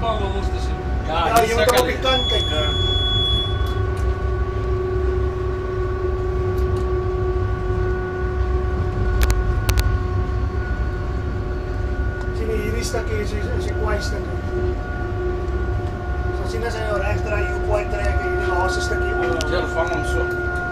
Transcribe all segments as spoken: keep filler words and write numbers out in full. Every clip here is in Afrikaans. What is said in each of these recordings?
afvangen moesten ze. Ja, ja je moet er op je kant kijken. Ja. Sini hierdie stukkie is is 'n kwai stukkie. So sien as jy nou reg draai, jy kwai trek en die laaste stukkie op. Ja, vang hom so.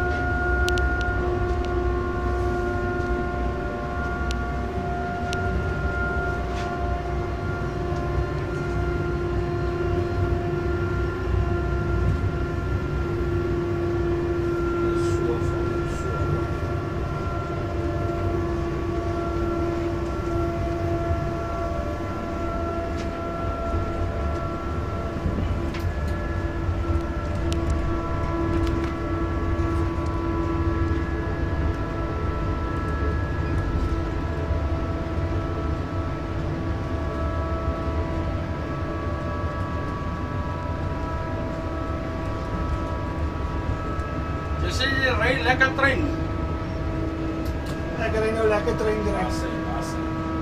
Jy ry lekker trein. Ek ry nou lekker trein gery. Asse, asse.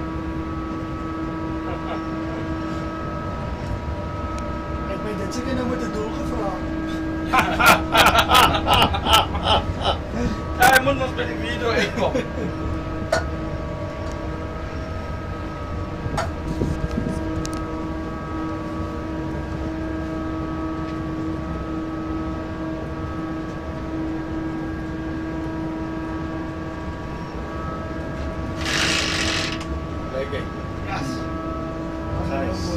Ek weet dit seker nou met 'n doel gevra. Hy moet ons by die video uitkom. Yes. Nice.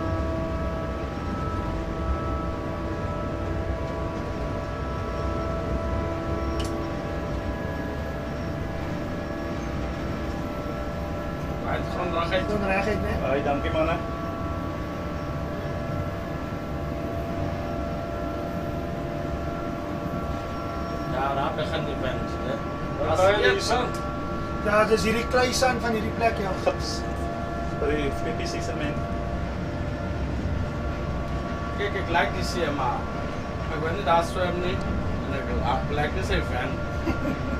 Hy het gewoon reguit. Doen reguit, né? Baie dankie manne. Ja, daar begin die wind, né? Wat As daai jy is sand. Ja, dis hierdie klei sand van hierdie plek, ja. gips vir die P P C sement. Kyk, ek like die see, maar ek wil nie daar swem nie. En ek wil like dis 'n fan.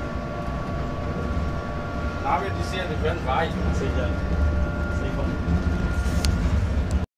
Nou weer die see, die wind waai. Sê jy. Sê van